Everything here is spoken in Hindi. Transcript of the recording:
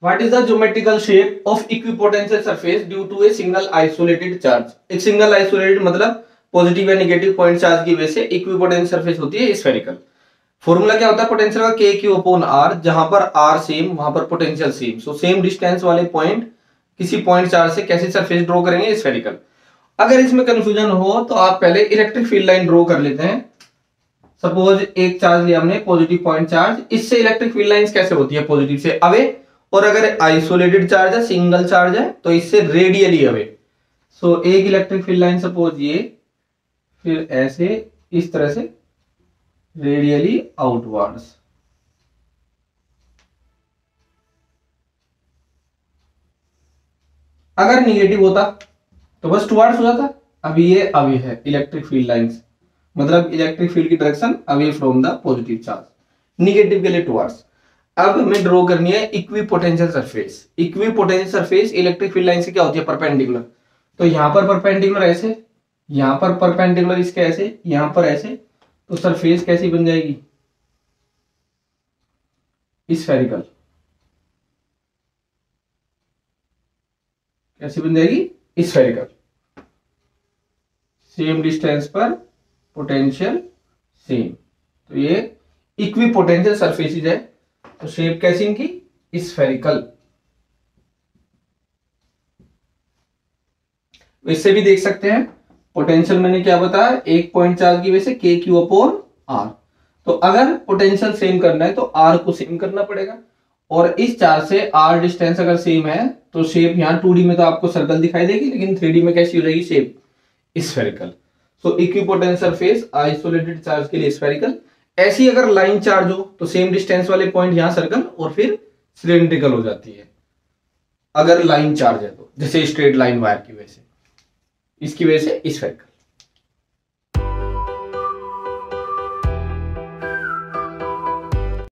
What is the geometrical shape of equipotential surface due to a single isolated charge. एक सिंगल आइसोलेटेड मतलब पॉजिटिव या नेगेटिव पॉइंट चार्ज की वजह से इक्विपोटेंशियल सरफेस होती है स्फेरिकल। फॉर्मूला क्या होता है पोटेंशियल का, के क्यू अपॉन आर, जहां पर आर सेम वहां पर potential same. So same distance वाले पॉइंट किसी पॉइंट चार्ज से कैसे सरफेस ड्रॉ करेंगे, स्फेरिकल। अगर इसमें कंफ्यूजन हो तो आप पहले इलेक्ट्रिक फील्ड लाइन ड्रॉ कर लेते हैं। सपोज एक चार्ज लिया हमने पॉजिटिव पॉइंट चार्ज, इससे इलेक्ट्रिक फील्ड लाइंस कैसे होती है, पॉजिटिव से अवे, और अगर आइसोलेटेड चार्ज है, सिंगल चार्ज है, तो इससे रेडियली अवे। सो एक इलेक्ट्रिक फील्ड लाइन सपोज ये, फिर ऐसे इस तरह से रेडियली आउटवर्ड्स। अगर निगेटिव होता तो बस टुवर्ड्स हो जाता। अभी ये अवे है इलेक्ट्रिक फील्ड लाइंस, मतलब इलेक्ट्रिक फील्ड की direction away from the positive charge, negative के लिए टुवर्ड्स। अब हमें ड्रॉ करनी है equipotential surface. Equipotential surface electric field line से क्या होती है, परपेंडिकुलर। तो यहां पर परपेंडिकुलर ऐसे, यहां पर परपेंडिकुलर इसके ऐसे, यहां पर ऐसे, तो सरफेस कैसी बन जाएगी, स्फेरिकल। कैसी बन जाएगी, स्फेरिकल। सेम डिस्टेंस पर पोटेंशियल सेम, तो ये इक्विपोटेंशियल सरफेसेज है। तो शेप कैसी इनकी, स्फेरिकल। इससे भी देख सकते हैं पोटेंशियल मैंने क्या बताया, एक पॉइंट चार्ज की वजह से के क्यू अपॉन आर। तो अगर पोटेंशियल सेम करना है तो आर को सेम करना पड़ेगा, और इस चार्ज से आर डिस्टेंस अगर सेम है तो शेप यहाँ 2D में तो आपको सर्कल दिखाई देगी, लेकिन 3D में कैसी हो जाएगी shape, spherical. So equipotential surface isolated charge के लिए स्फेरिकल। ऐसी अगर लाइन चार्ज हो तो सेम डिस्टेंस वाले पॉइंट यहां सर्कल और फिर सिलेंड्रिकल हो जाती है, अगर लाइन चार्ज है तो, जैसे स्ट्रेट लाइन वायर की वजह से, इसकी वजह से स्फेरिकल।